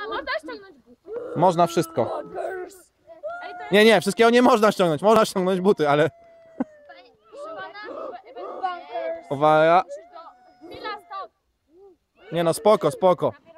A można ściągnąć buty? Można wszystko. Nie, wszystkiego nie można ściągnąć. Można ściągnąć buty, ale... Uwaga. Chwila, stop. Nie no, spoko.